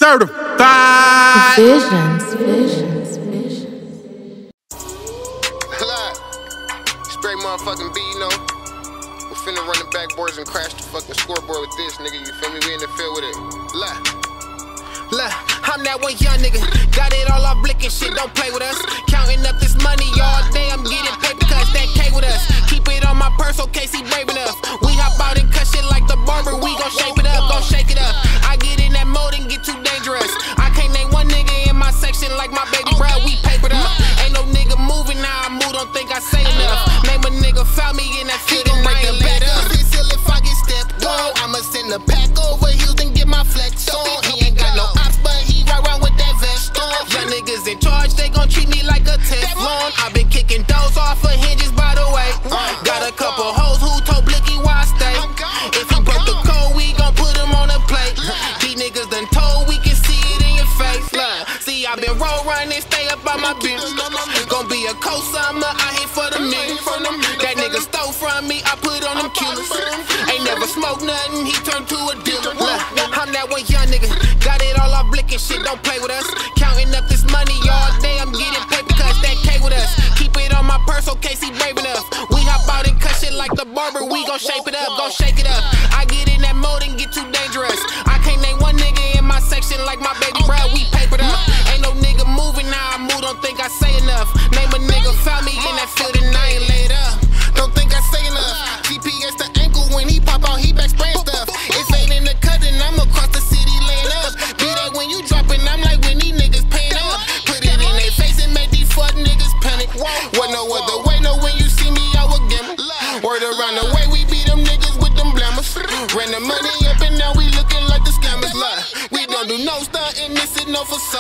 Certified. Visions. Spray motherfucking B, you know. We finna run the backboards and crash the fucking scoreboard with this, nigga. You feel me? We in the field with it. I'm that one young nigga. Got it all off blick and shit, don't play with us. Counting up this money all day, I'm getting paper cause that K with us. Keep it on my purse, okay, see brave enough. We hop out and cut shit like the barber, we gon' shape it up, gon' shake it up. I get in that mode and get too dangerous. I can't name one nigga in my section like my baby bro, we papered up. Ain't no nigga moving, now I move, don't think I say enough. Name a nigga, found me in that field and I ain't let up. If I get stepped on, I'ma send the pack over heels and get my flex on. He ain't got no ops, but he ride around with that vest on. Young niggas in charge, they gon' treat me like a Teflon. I been kicking doors off of hinges, by the way. Got a couple hoes who told Blicky where I stay. If he broke the code, we gon' put him on a plate. These niggas done told, we can see it in your face. See, I been roll running, stay up on my bitch. Gon' be a cold summer, I hit for the million. That nigga stole from me, I put on them killers. Ain't never smoked nothing, he turned to a dealer. I'm that one young nigga, got it all off blick and shit, don't play with us. Counting up this money all day, I'm getting paper cause that K with us. Keep it on my purse, okay, see brave enough. We hop out and cut shit like the barber, we gon' shape it up, gon' shake it up. I get in that mode and get too dangerous. I can't name one nigga in my section like my baby bro, we papered up. Ain't no nigga moving, now I move, don't think I say enough. Name a nigga, found me in that field and I ain't laid up. Don't think I say enough. GPS the ankle when he pop out, he back spraying stuff. If ain't in the cut, then I'm across the city laying up. Be that when you dropping, I'm like when these niggas paying up. Put it in their face and make these fuck niggas panic. What no other way, no when you see me out again. Word around the way, we beat them niggas with them blammers. Ran the money up and now we looking like the scammers. We don't do no stuntin', this is no facade.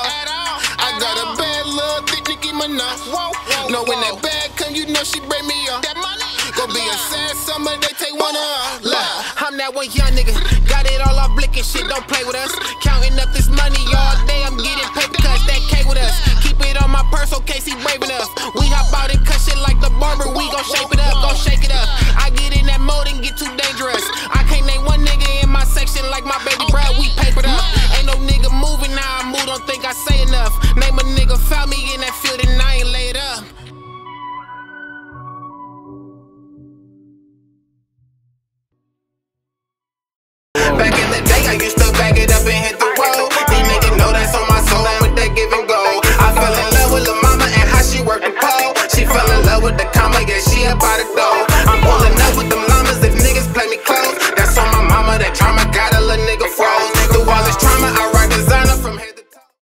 I got a bad little thick Nicki Minaj. Know when that bag come, you know she break me off. Gon' be a sad summer, they take one off. I'm that one young nigga, got it all off blick and shit, don't play with us. Counting up this money all day, I'm getting paper cause that K with us. Keep it on my purse, okay, see brave enough. We hop out and cut shit like the barber, we gon' shape it up, gon' shake it up. I get in that mode and get too dangerous. I can't name one nigga in my section like my baby bro, we papered up. Ain't no nigga moving, now I move, don't think I say enough.